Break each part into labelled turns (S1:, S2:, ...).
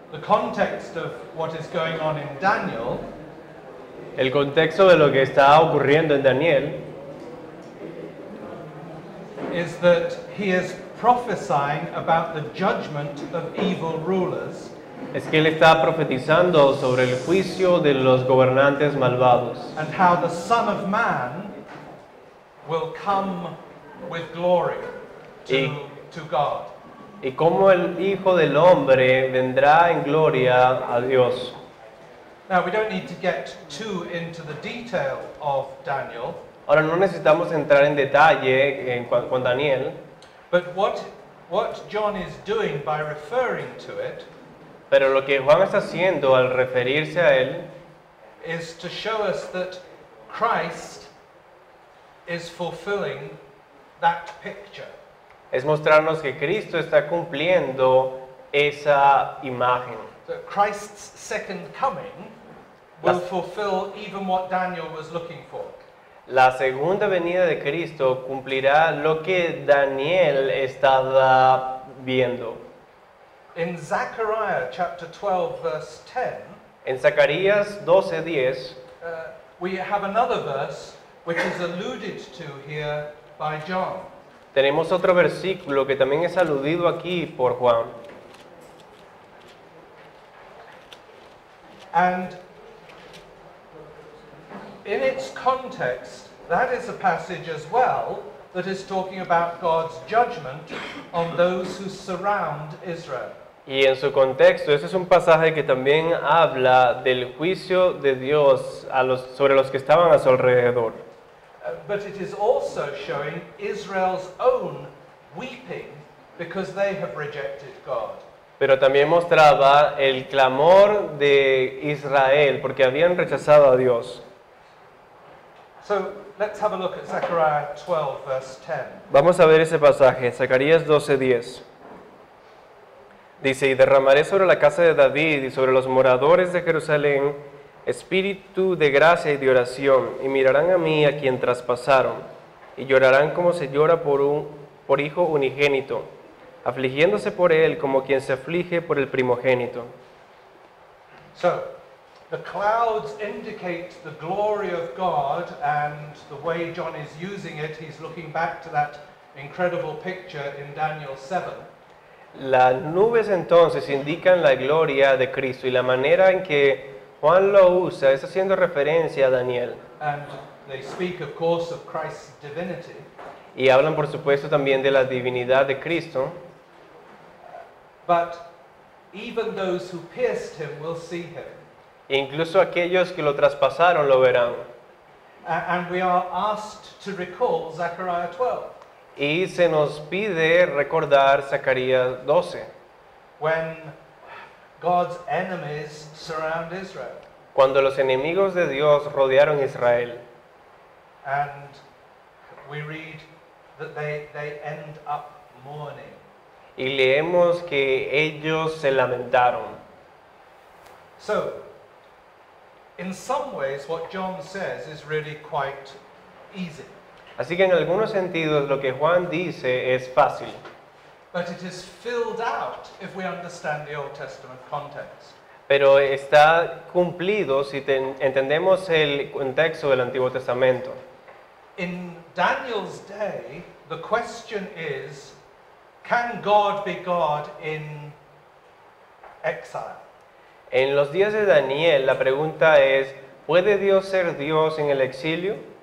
S1: The context of what is going on in Daniel
S2: El contexto de lo que está ocurriendo en Daniel
S1: is that he is prophesying about the judgment of evil rulers
S2: es que él está profetizando sobre el juicio de los gobernantes malvados
S1: and how the Son of Man will come with glory to God.
S2: y cómo el Hijo del Hombre vendrá en gloria a Dios.
S1: Now, we don't need to get too into the detail of Daniel,
S2: Ahora no necesitamos entrar en detalle con Daniel,
S1: but what John is doing by referring to it
S2: pero lo que Juan está haciendo al referirse a él
S1: is to show us that Christ is fulfilling that picture.
S2: es mostrarnos que Cristo está cumpliendo esa imagen.
S1: That Christ's second coming will fulfill even what Daniel was looking for.
S2: La segunda venida de Cristo cumplirá lo que Daniel estaba viendo.
S1: In Zechariah chapter 12 verse 10,
S2: En Zacarías 12:10
S1: we have another verse which is alluded to here by John.
S2: tenemos otro versículo que también es aludido aquí por Juan.
S1: And in its context, that is a passage as well that is talking about God's judgment on those who surround Israel.
S2: Y en su contexto, ese es un pasaje que también habla del juicio de Dios sobre los que estaban a su alrededor.
S1: But it is also showing Israel's own weeping because they have rejected God.
S2: Pero también mostraba el clamor de Israel porque habían rechazado a Dios.
S1: So let's have a look at Zechariah 12 verse 10.
S2: Vamos a ver ese pasaje, Zacarías 12:10. Dice, y derramaré sobre la casa de David y sobre los moradores de Jerusalén espíritu de gracia y de oración, y mirarán a mí a quien traspasaron, y llorarán como se llora por hijo unigénito, afligiéndose por él como quien se aflige por el primogénito.
S1: So, the clouds indicate the glory of God, and the way John is using it, he's looking back to that incredible picture in Daniel 7.
S2: Las nubes entonces indican la gloria de Cristo y la manera en que Juan lo usa es haciendo referencia a Daniel.
S1: And they speak, of course, of Christ's divinity.
S2: Y hablan por supuesto también de la divinidad de Cristo.
S1: But even those who pierced him will see him.
S2: E incluso aquellos que lo traspasaron lo verán.
S1: And we are asked to recall Zechariah 12.
S2: Y se nos pide recordar Zacarías 12,
S1: when God's enemies surround Israel.
S2: cuando los enemigos de Dios rodearon a Israel.
S1: And we read that they end up mourning.
S2: Y leemos que ellos se lamentaron.
S1: So, in some ways, what John says is really quite easy.
S2: Así que en algunos sentidos lo que Juan dice es fácil,
S1: But it is filled out if we understand the Old Testament context.
S2: pero está cumplido si entendemos el contexto del Antiguo Testamento.
S1: In Daniel's day, the question is, can God be God in exile?
S2: En los días de Daniel la pregunta es, ¿puede Dios ser Dios en el exilio?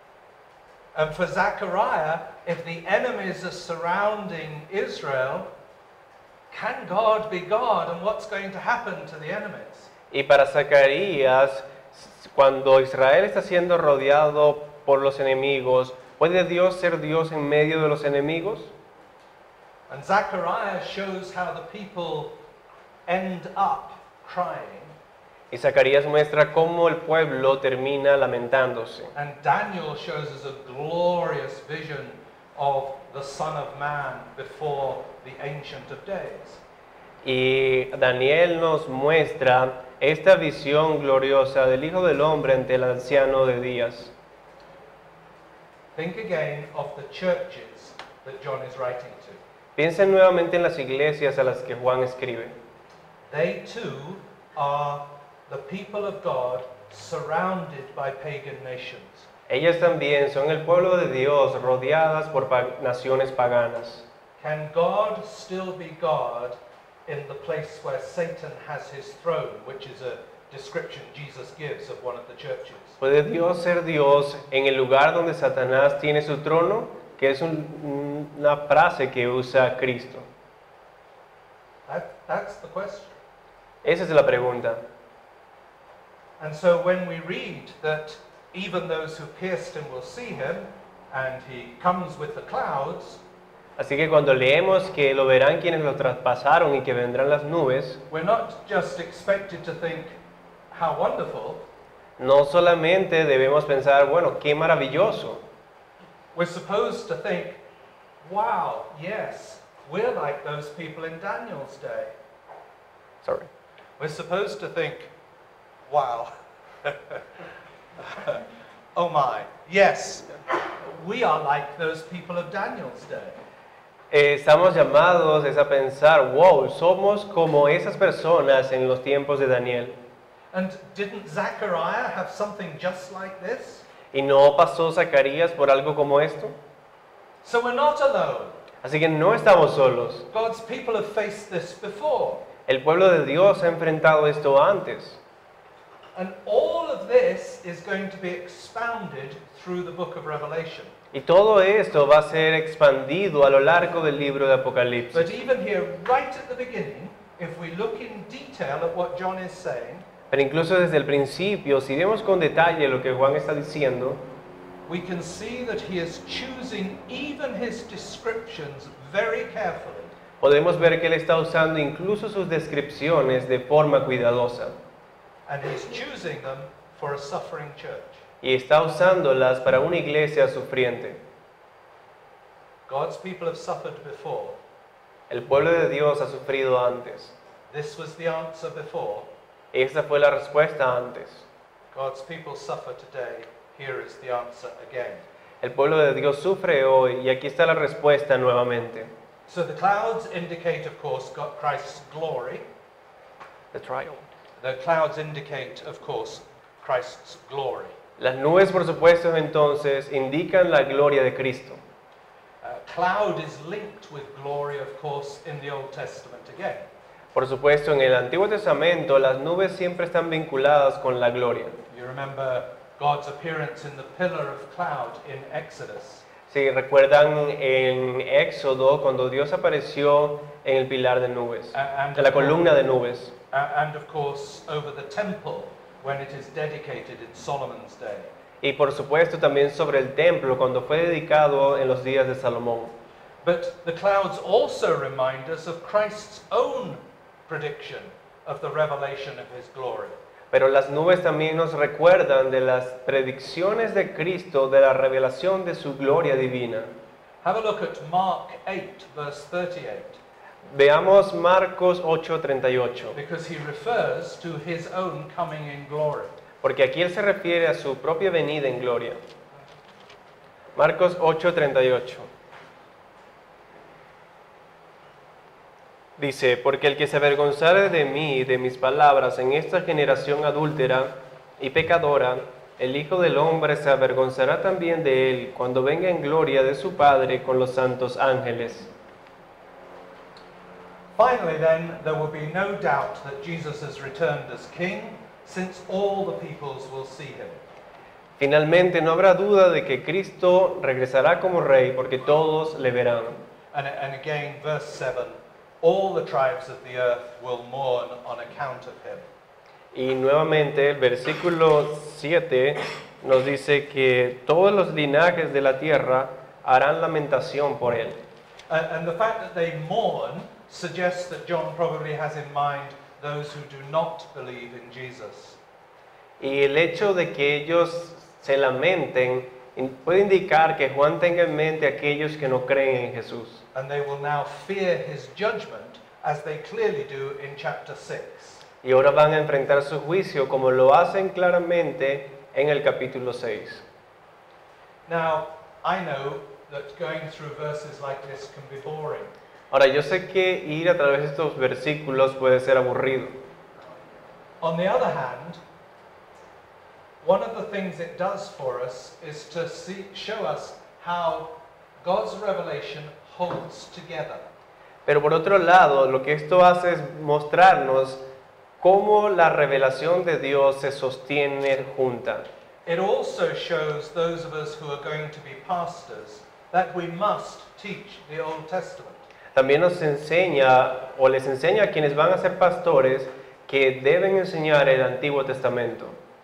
S1: And for Zechariah, if the enemies are surrounding Israel, can God be God, and what's going to happen to the enemies?
S2: Y para Zacarías, cuando Israel está siendo rodeado por los enemigos, ¿puede Dios ser Dios en medio de los enemigos?
S1: And Zechariah shows how the people end up crying.
S2: Y Zacarías muestra cómo el pueblo termina lamentándose.
S1: And Daniel shows us a glorious vision of the Son of Man before the Ancient of Days.
S2: Y Daniel nos muestra esta visión gloriosa del Hijo del Hombre ante el anciano de días.
S1: Think again of the churches that John is writing to.
S2: Piensen nuevamente en las iglesias a las que Juan escribe.
S1: They too are the people of God surrounded by pagan nations.
S2: Ellas también son el pueblo de Dios rodeadas por naciones paganas.
S1: Can God still be God in the place where Satan has his throne, which is a description Jesus gives of one of the churches?
S2: ¿Puede Dios ser Dios en el lugar donde Satanás tiene su trono? Que es una frase que usa Cristo.
S1: That's the question.
S2: Esa es la pregunta.
S1: And so when we read that even those who pierced him will see him, and he comes with the clouds,
S2: Así que cuando leemos que lo verán quienes lo traspasaron y que vendrán las nubes,
S1: we're not just expected to think, how wonderful.
S2: no solamente debemos pensar, bueno, qué maravilloso.
S1: We're supposed to think, wow, yes, we're like those people in Daniel's day.
S2: Sorry.
S1: We're supposed to think, wow, oh my, yes, we are like those people of Daniel's day.
S2: Estamos llamados a pensar, wow, somos como esas personas en los tiempos de Daniel.
S1: And didn't Zechariah have something just like this?
S2: ¿Y no pasó Zacarías por algo como esto?
S1: So we're not alone.
S2: Así que no estamos solos.
S1: God's people have faced this before.
S2: El pueblo de Dios ha enfrentado esto antes.
S1: And all of this is going to be expounded through the book of Revelation.
S2: Y todo esto va a ser expandido a lo largo del libro de Apocalipsis.
S1: But even here, right at the beginning, if we look in detail at what John is saying,
S2: Pero incluso desde el principio, si vemos con detalle lo que Juan está diciendo,
S1: we can see that he is choosing even his descriptions very carefully.
S2: podemos ver que él está usando incluso sus descripciones de forma cuidadosa.
S1: And he's choosing them for a suffering church.
S2: Y está usándolas para una iglesia sufriente.
S1: God's people have suffered before.
S2: El pueblo de Dios ha sufrido antes.
S1: This was the answer before.
S2: Esta fue la respuesta antes.
S1: God's people suffer today. Here is the answer again.
S2: El pueblo de Dios sufre hoy y aquí está la respuesta nuevamente.
S1: So the clouds indicate, of course, God, Christ's glory.
S2: The trial.
S1: The clouds indicate, of course, Christ's glory.
S2: Las nubes, por supuesto, entonces indican la gloria de Cristo.
S1: Cloud is linked with glory, of course, in the Old Testament again.
S2: Por supuesto, en el Antiguo Testamento las nubes siempre están vinculadas con la gloria.
S1: You remember God's appearance in the pillar of cloud in Exodus.
S2: Si recuerdan en Éxodo, cuando Dios apareció en el pilar de nubes, en la columna de nubes.
S1: And of course, over the temple when it is dedicated in Solomon's day.
S2: Y por supuesto también sobre el templo, cuando fue dedicado en los días de Salomón.
S1: But the clouds also remind us of Christ's own prediction of the revelation of his glory.
S2: Pero las nubes también nos recuerdan de las predicciones de Cristo, de la revelación de su gloria divina.
S1: Have a look at Mark 8, verse 38,
S2: Veamos Marcos 8:38,
S1: because he refers to his own coming in glory.
S2: porque aquí él se refiere a su propia venida en gloria. Marcos 8:38. Dice, porque el que se avergonzare de mí y de mis palabras en esta generación adúltera y pecadora, el Hijo del Hombre se avergonzará también de él cuando venga en gloria de su Padre con los santos ángeles.
S1: Finally, then, there will be no doubt that Jesus has returned as king, since all the peoples will see him.
S2: Finalmente, no habrá duda de que Cristo regresará como rey, porque todos le verán.
S1: And again, verse 7, all the tribes of the earth will mourn on account of him.
S2: Y nuevamente el versículo 7 nos dice que todos los linajes de la tierra harán lamentación por él.
S1: And the fact that they mourn suggests that John probably has in mind those who do not believe in Jesus.
S2: Y el hecho de que ellos se lamenten puede indicar que Juan tenga en mente a aquellos que no creen en Jesús.
S1: And they will now fear his judgment, as they clearly do in chapter 6.
S2: Y ahora van a enfrentar su juicio como lo hacen claramente en el capítulo 6.
S1: Now, I know that going through verses like this can be boring.
S2: Ahora, yo sé que ir a través de estos versículos puede ser aburrido.
S1: On the other hand, one of the things it does for us is to show us how God's revelation holds together.
S2: Pero por otro lado, lo que esto hace es mostrarnos cómo la revelación de Dios se sostiene junta.
S1: It also shows those of us who are going to be pastors that we must teach the Old Testament.
S2: También nos enseña, o les enseña a quienes van a ser pastores, que deben enseñar el Antiguo Testamento.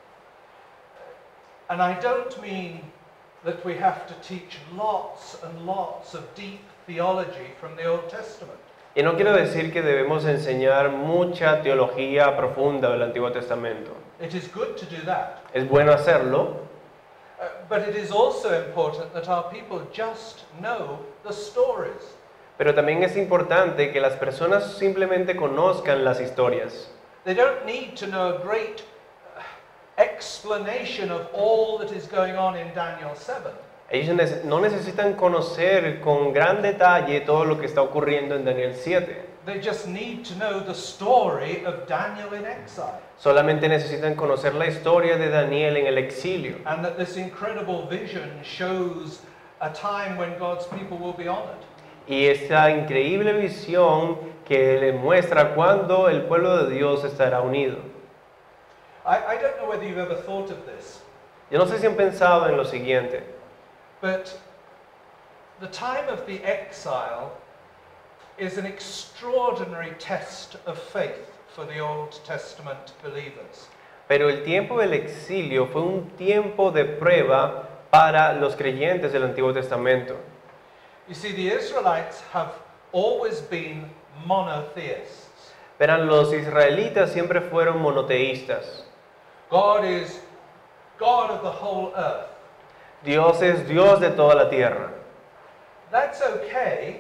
S1: And I don't mean that we have to teach lots and lots of deep theology from the Old Testament.
S2: Y no quiero decir que debemos enseñar mucha teología profunda del Antiguo Testamento.
S1: It is good to do that.
S2: Es bueno hacerlo,
S1: But it is also important that our people just know the stories.
S2: pero también es importante que las personas simplemente conozcan las historias.
S1: They don't need to know a great explanation of all that is going on in Daniel 7.
S2: Ellos no necesitan conocer con gran detalle todo lo que está ocurriendo en Daniel 7.
S1: They just need to know the story of Daniel in exile.
S2: Solamente necesitan conocer la historia de Daniel en el exilio.
S1: And that this incredible vision shows a time when God's people will be honored.
S2: Y esa increíble visión que le muestra cuándo el pueblo de Dios estará unido.
S1: I don't know whether you've ever thought of this,
S2: Yo no sé si han pensado en lo siguiente,
S1: but the time of the exile is an extraordinary test of faith for the Old Testament believers.
S2: pero el tiempo del exilio fue un tiempo de prueba para los creyentes del Antiguo Testamento.
S1: You see, the Israelites have always been monotheists.
S2: Verán, los israelitas siempre fueron monoteístas.
S1: God is God of the whole earth.
S2: Dios es Dios de toda la tierra.
S1: That's okay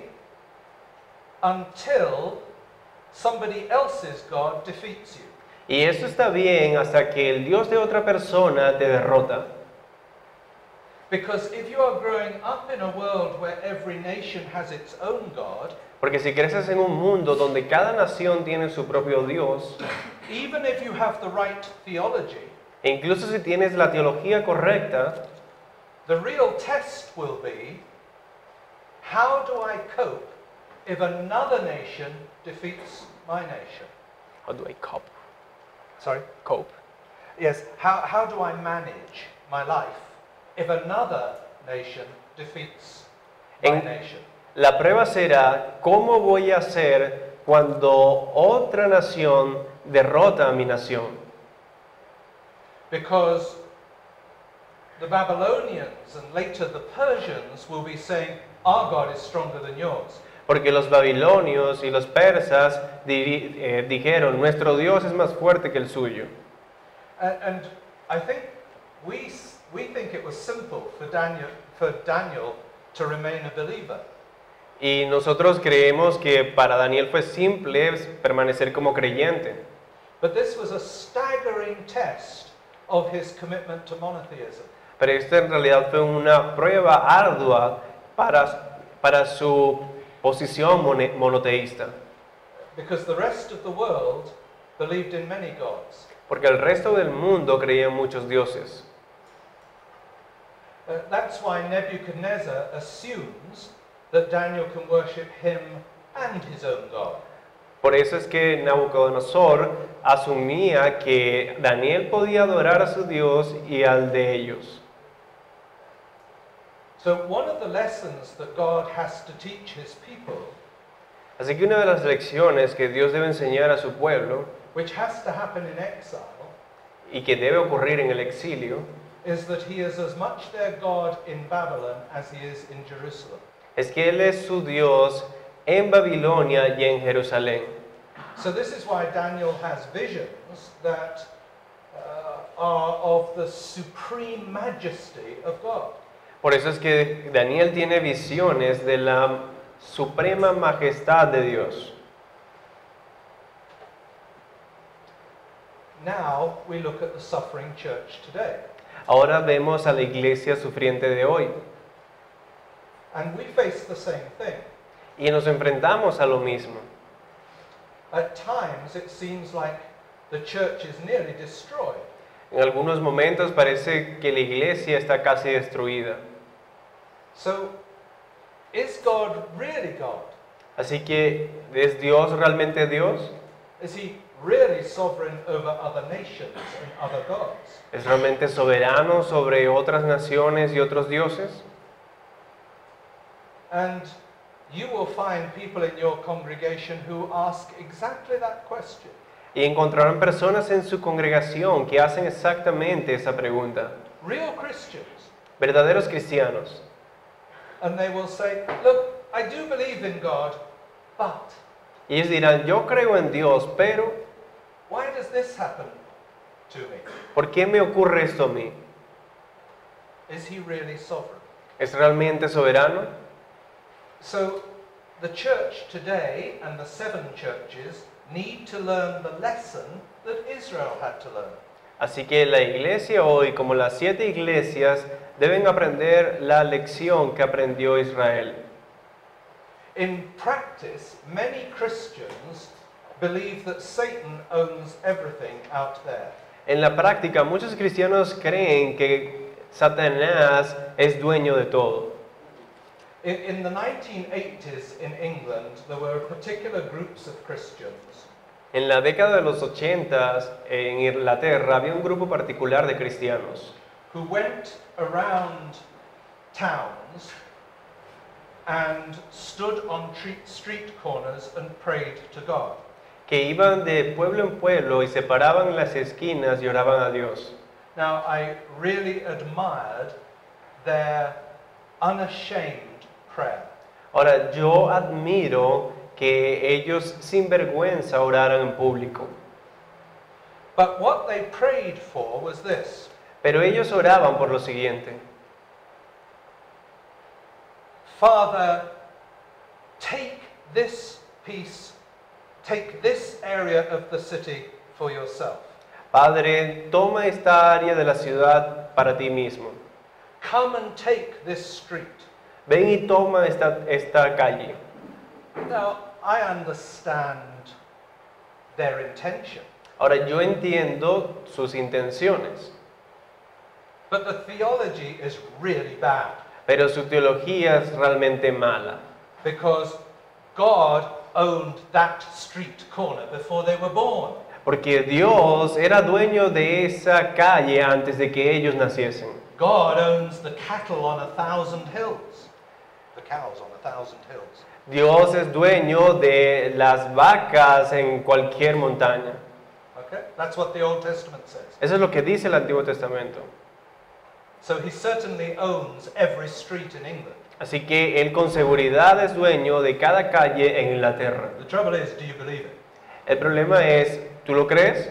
S1: until somebody else's God defeats you.
S2: Y eso está bien hasta que el Dios de otra persona te derrota.
S1: Because if you are growing up in a world where every nation has its own God,
S2: Porque si creces en un mundo donde cada nación tiene su propio Dios,
S1: even if you have the right theology,
S2: e incluso si tienes la teología correcta,
S1: the real test will be, how do I cope if another nation defeats my nation?
S2: how do I cope?
S1: Sorry?
S2: Cope.
S1: Yes, how do I manage my life if another nation defeats my
S2: En-
S1: nation?
S2: La prueba será cómo voy a hacer cuando otra nación derrota a mi nación.
S1: Because the Babylonians and later the Persians will be saying, our God is stronger than yours.
S2: Porque los babilonios y los persas dijeron, nuestro Dios es más fuerte que el suyo.
S1: And I think we think it was simple for Daniel to remain a believer.
S2: Y nosotros creemos que para Daniel fue simple permanecer como creyente.
S1: But this was a staggering test of his commitment to monotheism.
S2: Pero esto en realidad fue una prueba ardua para su posición monoteísta.
S1: Because the rest of the world believed in many gods.
S2: Porque el resto del mundo creía en muchos dioses.
S1: That's why Nebuchadnezzar assumes that Daniel can worship him and his own God.
S2: Por eso es que Nabucodonosor asumía que Daniel podía adorar a su Dios y al de ellos.
S1: So one of the lessons that God has to teach his people,
S2: Así que una de las lecciones que Dios debe enseñar a su pueblo
S1: which has to happen in exile,
S2: y que debe ocurrir en el exilio
S1: is that he is as much their God in Babylon as he is in Jerusalem.
S2: es que Él es su Dios en Babilonia y en Jerusalén.
S1: So this is why Daniel has visions that are of the supreme majesty of God.
S2: Por eso es que Daniel tiene visiones de la suprema majestad de Dios.
S1: Now we look at the suffering church today.
S2: Ahora vemos a la iglesia sufriente de hoy.
S1: And we face the same thing.
S2: y nos enfrentamos a lo mismo.
S1: At times it seems like the church is nearly destroyed.
S2: En algunos momentos parece que la iglesia está casi destruida.
S1: So, is God really God?
S2: Así que, ¿es Dios realmente Dios?
S1: Is he really sovereign over other nations and other gods?
S2: ¿Es realmente soberano sobre otras naciones y otros dioses?
S1: And you will find people in your congregation who ask exactly that question.
S2: Y encontrarán personas en su congregación que hacen exactamente esa pregunta.
S1: Real Christians.
S2: Verdaderos cristianos.
S1: And they will say, look, I do believe in God, but
S2: Y ellos dirán, yo creo en Dios, pero
S1: why does this happen to me?
S2: ¿por qué me ocurre esto a mí?
S1: Is he really sovereign?
S2: ¿Es realmente soberano?
S1: So the church today and the 7 churches need to learn the lesson that Israel had to learn.
S2: Así que la iglesia hoy, como las 7 iglesias, deben aprender la lección que aprendió Israel.
S1: In practice, many Christians believe that Satan owns everything out there.
S2: En la práctica, muchos cristianos creen que Satanás es dueño de todo.
S1: In the 1980s in England, there were particular groups of Christians
S2: En la década de los 80 en Inglaterra había un grupo particular de cristianos
S1: who went around towns and stood on street corners and prayed to God.
S2: que iban de pueblo en pueblo y se paraban en las esquinas y oraban a Dios.
S1: Now, I really admired their unashamed prayer.
S2: Ahora, yo admiro que ellos sin vergüenza oraran en público,
S1: But what they prayed for was this:
S2: pero ellos oraban por lo siguiente:
S1: Father, take this piece, take this area of the city for yourself.
S2: Padre, toma esta área de la ciudad para ti mismo.
S1: Come and take this street.
S2: Ven y toma esta calle.
S1: Now, I understand their intention,
S2: Ahora, yo entiendo sus intenciones,
S1: but the theology is really bad
S2: pero su teología es realmente mala,
S1: because God owned that street corner before they were born.
S2: porque Dios era dueño de esa calle antes de que ellos naciesen.
S1: God owns the cattle on 1,000 hills, the cows on 1,000 hills.
S2: Dios es dueño de las vacas en cualquier montaña.
S1: Okay? That's what the Old Testament says.
S2: Eso es lo que dice el Antiguo Testamento.
S1: So he certainly owns every street in England.
S2: Así que Él con seguridad es dueño de cada calle en Inglaterra.
S1: The trouble is, do you believe it?
S2: El problema es, ¿tú lo crees?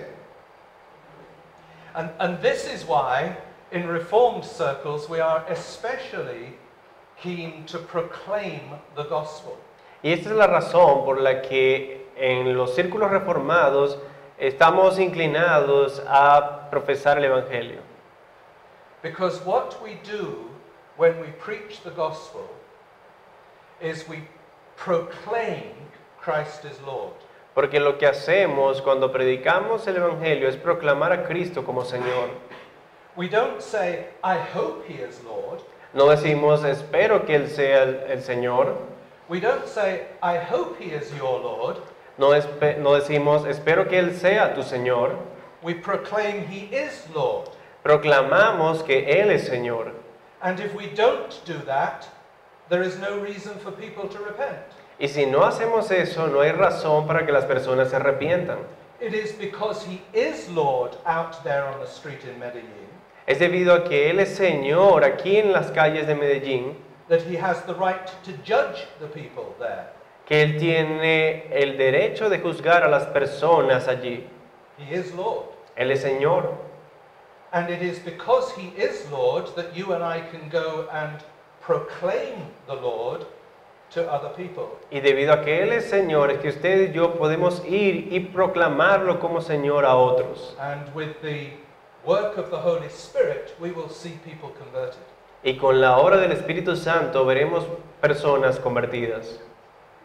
S1: And this is why, in Reformed circles, we are especially keen to proclaim the gospel.
S2: Y esta es la razón por la que en los círculos reformados estamos inclinados a profesar el Evangelio.
S1: Because what we do when we preach the gospel is we proclaim Christ is Lord.
S2: Porque lo que hacemos cuando predicamos el Evangelio es proclamar a Cristo como Señor.
S1: We don't say, I hope he is Lord.
S2: No decimos, espero que Él sea el Señor.
S1: We don't say, I hope he is your Lord.
S2: No decimos, espero que Él sea tu Señor.
S1: We proclaim he is Lord.
S2: Proclamamos que Él es Señor.
S1: And if we don't do that, there is no reason for people to repent.
S2: Y si no hacemos eso, no hay razón para que las personas se arrepientan.
S1: It is because he is Lord out there on the street in Medellin
S2: Es debido a que Él es Señor aquí en las calles de Medellín,
S1: that he has the right to judge the people there.
S2: que Él tiene el derecho de juzgar a las personas allí.
S1: He is Lord.
S2: Él es Señor.
S1: And it is because he is Lord that you and I can go and proclaim the Lord to other people.
S2: Y debido a que Él es Señor, es que usted y yo podemos ir y proclamarlo como Señor a otros.
S1: And with the work of the Holy Spirit, we will see people converted.
S2: Y con la obra del Espíritu Santo veremos personas convertidas.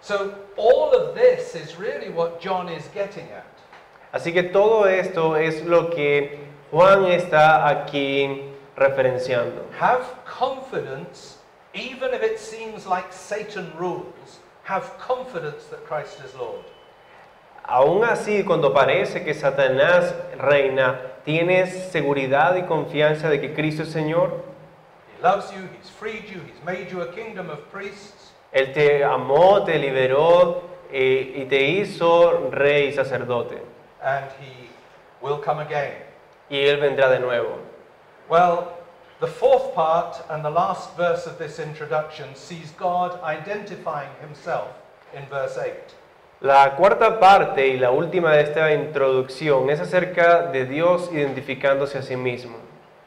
S1: So all of this is really what John is getting at.
S2: Así que todo esto es lo que Juan está aquí referenciando.
S1: Have confidence, even if it seems like Satan rules, have confidence that Christ is Lord.
S2: Aún así, cuando parece que Satanás reina, tienes seguridad y confianza de que Cristo es Señor.
S1: He loves you, he's freed you, he's made you a kingdom of priests.
S2: Él te amó, te liberó y te hizo rey y sacerdote.
S1: And he will come again.
S2: Y Él vendrá de nuevo.
S1: Well, the fourth part and the last verse of this introduction sees God identifying himself in verse 8.
S2: La cuarta parte y la última de esta introducción es acerca de Dios identificándose a sí mismo.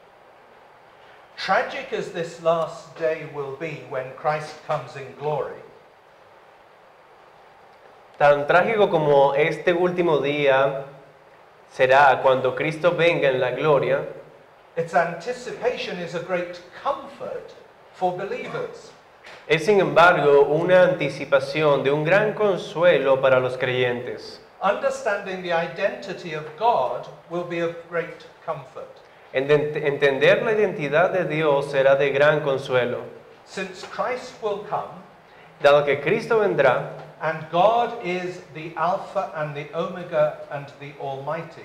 S1: Tragic as this last day will be when Christ comes in glory,
S2: Tan trágico como este último día será cuando Cristo venga en la gloria,
S1: its anticipation is a great comfort for believers.
S2: es sin embargo una anticipación de un gran consuelo para los creyentes.
S1: Understanding the identity of God will be of great comfort.
S2: Entender la identidad de Dios será de gran consuelo,
S1: Since Christ will come,
S2: dado que Cristo vendrá
S1: and God is the Alpha and the Omega and the Almighty,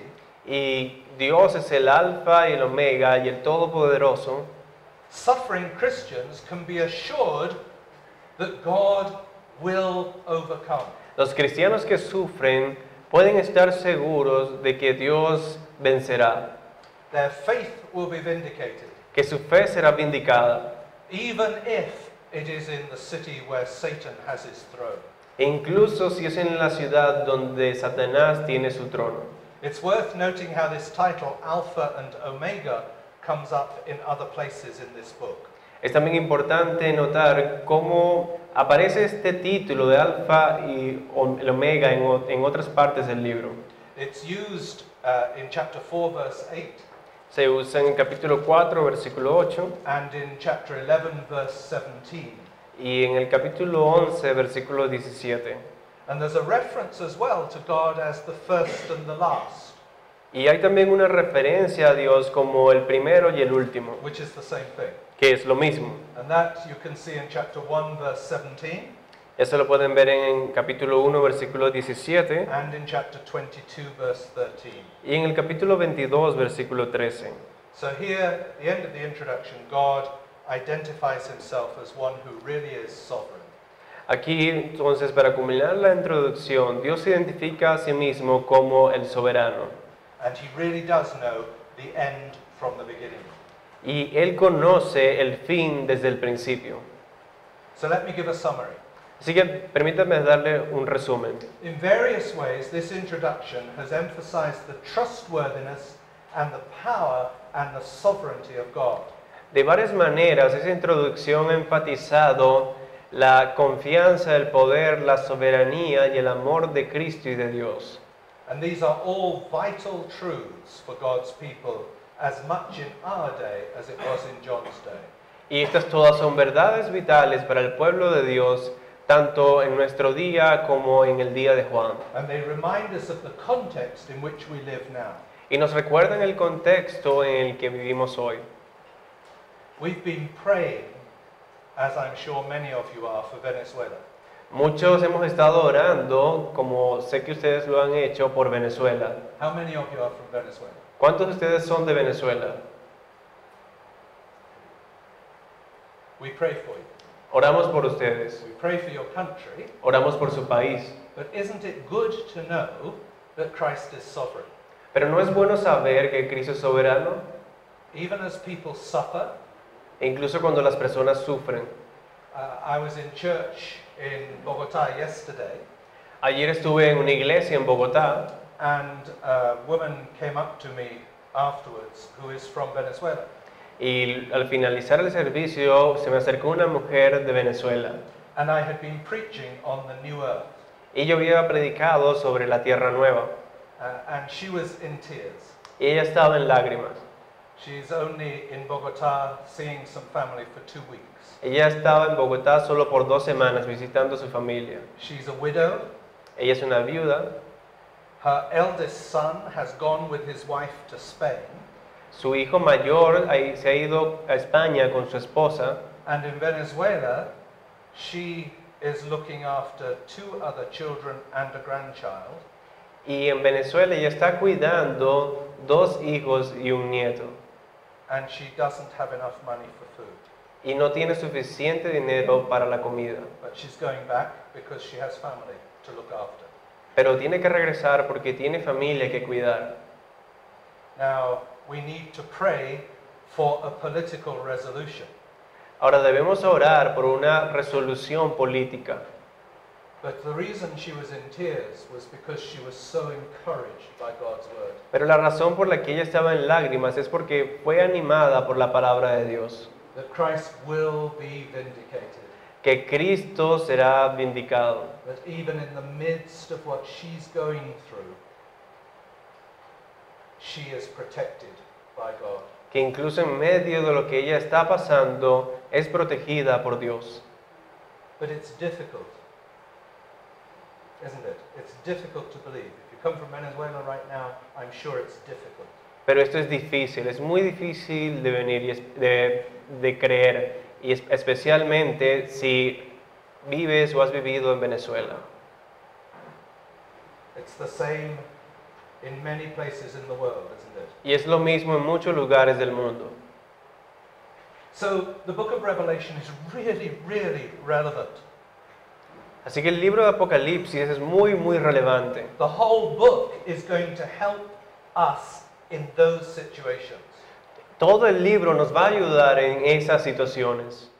S2: y Dios es el Alfa y el Omega y el Todopoderoso.
S1: suffering Christians can be assured that God will overcome.
S2: Los cristianos que sufren pueden estar seguros de que Dios vencerá,
S1: Their faith will be vindicated,
S2: que su fe será vindicada,
S1: even if it is in the city where Satan has his throne.
S2: e incluso si es en la ciudad donde Satanás tiene su trono.
S1: It's worth noting how this title, Alpha and Omega, comes up in other places in this book.
S2: Es también importante notar cómo aparece este título de Alfa y el Omega en otras partes del libro.
S1: It's used in chapter 4, verse 8,
S2: Se usa en el capítulo 4, versículo 8,
S1: and in chapter 11, verse 17.
S2: y en el capítulo 11, versículo 17.
S1: And there's a reference as well to God as the first and the last,
S2: Y hay también una referencia a Dios como el primero y el último,
S1: which is the same thing.
S2: que es lo mismo.
S1: And that you can see in chapter 1, verse 17,
S2: Eso lo pueden ver en capítulo 1, versículo 17,
S1: and in chapter 22, verse 13.
S2: y en el capítulo 22, versículo 13.
S1: So here, at the end of the introduction, God identifies himself as one who really is sovereign.
S2: Aquí, entonces, para culminar la introducción, Dios se identifica a sí mismo como el soberano.
S1: And he really does know the end from the beginning.
S2: Y Él conoce el fin desde el principio.
S1: So let me give a summary.
S2: Así que permítame darle un resumen.
S1: In various ways, this introduction has emphasized the trustworthiness and the power and the sovereignty of God.
S2: De varias maneras, esa introducción ha enfatizado la confianza, el poder, la soberanía y el amor de Cristo y de Dios.
S1: And these are all vital truths for God's people, as much in our day as it was in John's day.
S2: Y estas todas son verdades vitales para el pueblo de Dios, tanto en nuestro día como en el día de Juan.
S1: And they remind us of the context in which we live now.
S2: Y nos recuerdan el contexto en el que vivimos hoy.
S1: We've been praying, as I'm sure many of you are, for Venezuela.
S2: Muchos hemos estado orando, como sé que ustedes lo han hecho, por Venezuela.
S1: How many of you are from Venezuela?
S2: ¿Cuántos de ustedes son de Venezuela?
S1: We pray for you.
S2: Oramos por ustedes,
S1: We pray for your country,
S2: oramos por su país.
S1: but isn't it good to know that Christ is sovereign?
S2: Pero ¿no es bueno saber que Cristo es soberano?
S1: Even as people suffer,
S2: E incluso cuando las personas sufren.
S1: I was in church in Bogota yesterday,
S2: Ayer estuve en una iglesia en Bogotá
S1: and a woman came up to me afterwards who is from Venezuela.
S2: y al finalizar el servicio se me acercó una mujer de Venezuela.
S1: And I had been preaching on the new earth,
S2: Y yo había predicado sobre la tierra nueva.
S1: and she was in tears.
S2: Y ella estaba en lágrimas.
S1: She's only in Bogota seeing some family for 2 weeks.
S2: Ella estaba en Bogotá solo por 2 semanas visitando a su familia.
S1: She's a widow.
S2: Ella es una viuda.
S1: Her eldest son has gone with his wife to Spain.
S2: Su hijo mayor se ha ido a España con su esposa.
S1: And in Venezuela, she is looking after 2 other children and a grandchild.
S2: Y en Venezuela ella está cuidando 2 hijos y un nieto.
S1: And she doesn't have enough money for food.
S2: Y no tiene suficiente dinero para la comida.
S1: But she's going back because she has family to look after.
S2: Pero tiene que regresar porque tiene familia que cuidar.
S1: Now, we need to pray for a political resolution.
S2: Ahora debemos orar por una resolución política.
S1: But the reason she was in tears was because she was so encouraged by God's word.
S2: Pero la razón por la que ella estaba en lágrimas es porque fue animada por la palabra de Dios.
S1: That Christ will be vindicated.
S2: Que Cristo será vindicado.
S1: That even in the midst of what she's going through, she is protected by God.
S2: Que incluso en medio de lo que ella está pasando, es protegida por Dios.
S1: But it's difficult, isn't it? It's difficult to believe. If you come from Venezuela right now, I'm sure it's difficult.
S2: Pero esto es difícil, es muy difícil de venir y de creer, y especialmente si vives o has vivido en Venezuela.
S1: It's the same in many places in the world, isn't it?
S2: Y es lo mismo en muchos lugares del mundo.
S1: So the book of Revelation is really, really relevant.
S2: Así que el libro de Apocalipsis es muy, muy relevante.
S1: The whole book is going to help us in those situations.
S2: Todo el libro nos va a ayudar en esas situaciones.